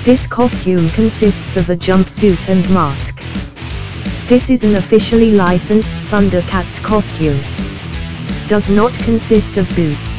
This costume consists of a jumpsuit and mask. This is an officially licensed Thundercats costume. Does not consist of boots.